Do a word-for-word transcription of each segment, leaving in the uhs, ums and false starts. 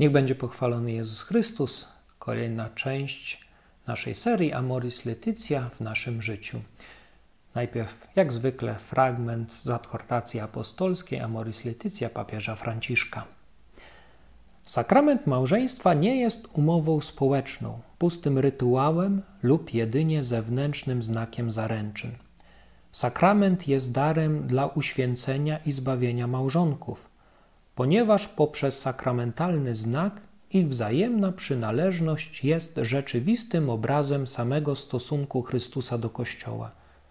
Niech będzie pochwalony Jezus Chrystus. Kolejna część naszej serii Amoris Laetitia w naszym życiu. Najpierw, jak zwykle, fragment z adhortacji apostolskiej Amoris Laetitia papieża Franciszka. Sakrament małżeństwa nie jest umową społeczną, pustym rytuałem lub jedynie zewnętrznym znakiem zaręczyn. Sakrament jest darem dla uświęcenia i zbawienia małżonków, ponieważ poprzez sakramentalny znak ich wzajemna przynależność jest rzeczywistym obrazem samego stosunku Chrystusa do Kościoła.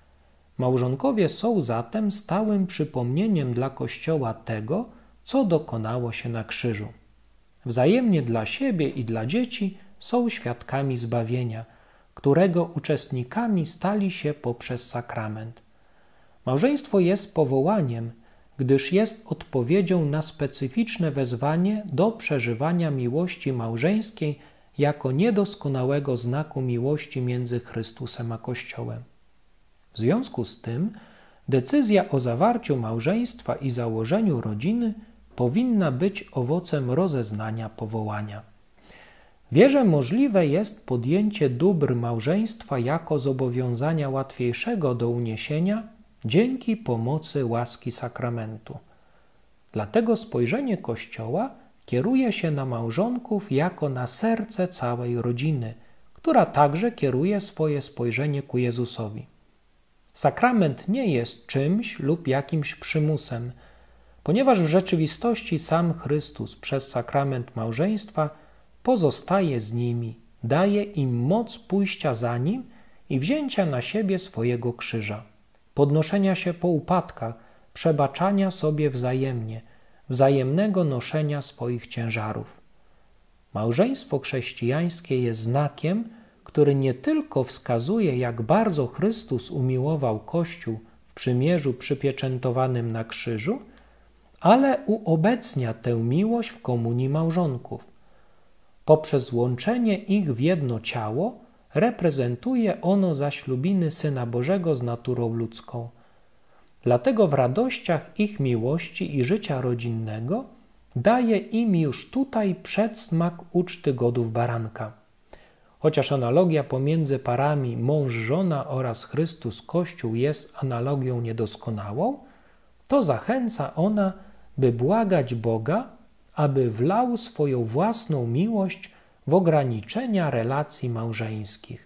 Małżonkowie są zatem stałym przypomnieniem dla Kościoła tego, co dokonało się na krzyżu. Wzajemnie dla siebie i dla dzieci są świadkami zbawienia, którego uczestnikami stali się poprzez sakrament. Małżeństwo jest powołaniem, gdyż jest odpowiedzią na specyficzne wezwanie do przeżywania miłości małżeńskiej jako niedoskonałego znaku miłości między Chrystusem a Kościołem. W związku z tym decyzja o zawarciu małżeństwa i założeniu rodziny powinna być owocem rozeznania powołania. Wierzę, możliwe jest podjęcie dóbr małżeństwa jako zobowiązania łatwiejszego do uniesienia dzięki pomocy łaski sakramentu. Dlatego spojrzenie Kościoła kieruje się na małżonków jako na serce całej rodziny, która także kieruje swoje spojrzenie ku Jezusowi. Sakrament nie jest czymś lub jakimś przymusem, ponieważ w rzeczywistości sam Chrystus przez sakrament małżeństwa pozostaje z nimi, daje im moc pójścia za Nim i wzięcia na siebie swojego krzyża, podnoszenia się po upadkach, przebaczania sobie wzajemnie, wzajemnego noszenia swoich ciężarów. Małżeństwo chrześcijańskie jest znakiem, który nie tylko wskazuje, jak bardzo Chrystus umiłował Kościół w przymierzu przypieczętowanym na krzyżu, ale uobecnia tę miłość w komunii małżonków. Poprzez złączenie ich w jedno ciało reprezentuje ono zaślubiny Syna Bożego z naturą ludzką. Dlatego w radościach ich miłości i życia rodzinnego daje im już tutaj przedsmak uczty godów baranka. Chociaż analogia pomiędzy parami mąż-żona oraz Chrystus-Kościół jest analogią niedoskonałą, to zachęca ona, by błagać Boga, aby wlał swoją własną miłość w ograniczenia relacji małżeńskich.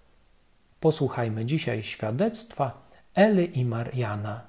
Posłuchajmy dzisiaj świadectwa Eli i Mariana.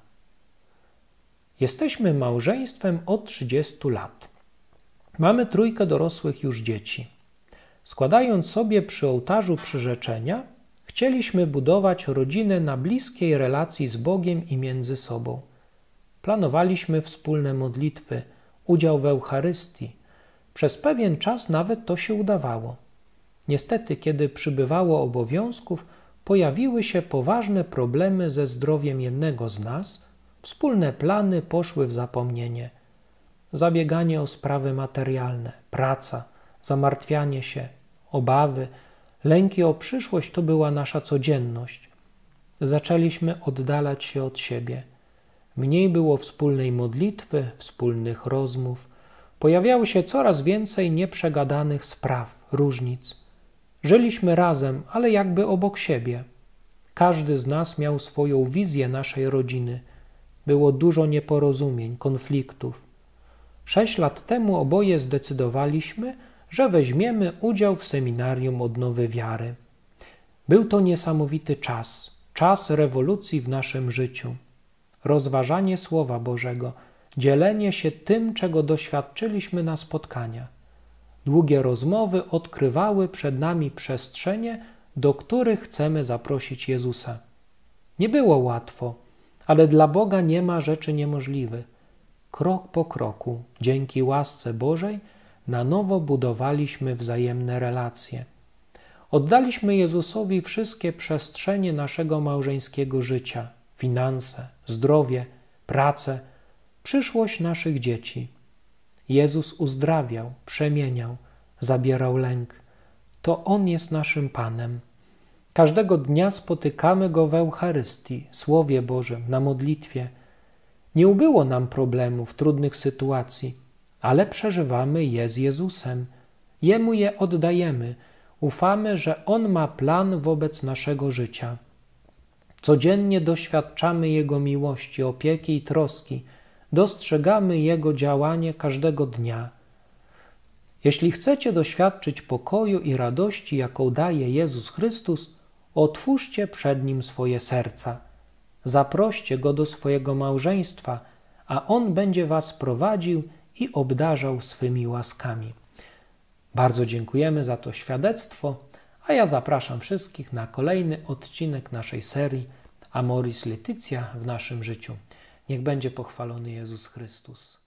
Jesteśmy małżeństwem od trzydziestu lat. Mamy trójkę dorosłych już dzieci. Składając sobie przy ołtarzu przyrzeczenia, chcieliśmy budować rodzinę na bliskiej relacji z Bogiem i między sobą. Planowaliśmy wspólne modlitwy, udział w Eucharystii. Przez pewien czas nawet to się udawało. Niestety, kiedy przybywało obowiązków, pojawiły się poważne problemy ze zdrowiem jednego z nas, wspólne plany poszły w zapomnienie. Zabieganie o sprawy materialne, praca, zamartwianie się, obawy, lęki o przyszłość to była nasza codzienność. Zaczęliśmy oddalać się od siebie. Mniej było wspólnej modlitwy, wspólnych rozmów. Pojawiało się coraz więcej nieprzegadanych spraw, różnic. Żyliśmy razem, ale jakby obok siebie. Każdy z nas miał swoją wizję naszej rodziny. Było dużo nieporozumień, konfliktów. Sześć lat temu oboje zdecydowaliśmy, że weźmiemy udział w seminarium odnowy wiary. Był to niesamowity czas, czas rewolucji w naszym życiu. Rozważanie Słowa Bożego, dzielenie się tym, czego doświadczyliśmy na spotkaniach. Długie rozmowy odkrywały przed nami przestrzenie, do których chcemy zaprosić Jezusa. Nie było łatwo, ale dla Boga nie ma rzeczy niemożliwych. Krok po kroku, dzięki łasce Bożej, na nowo budowaliśmy wzajemne relacje. Oddaliśmy Jezusowi wszystkie przestrzenie naszego małżeńskiego życia, finanse, zdrowie, pracę, przyszłość naszych dzieci. Jezus uzdrawiał, przemieniał, zabierał lęk. To On jest naszym Panem. Każdego dnia spotykamy Go w Eucharystii, Słowie Bożym, na modlitwie. Nie ubyło nam problemów, trudnych sytuacji, ale przeżywamy je z Jezusem. Jemu je oddajemy. Ufamy, że On ma plan wobec naszego życia. Codziennie doświadczamy Jego miłości, opieki i troski. Dostrzegamy Jego działanie każdego dnia. Jeśli chcecie doświadczyć pokoju i radości, jaką daje Jezus Chrystus, otwórzcie przed Nim swoje serca. Zaproście Go do swojego małżeństwa, a On będzie was prowadził i obdarzał swymi łaskami. Bardzo dziękujemy za to świadectwo, a ja zapraszam wszystkich na kolejny odcinek naszej serii Amoris Laetitia w naszym życiu. Niech będzie pochwalony Jezus Chrystus.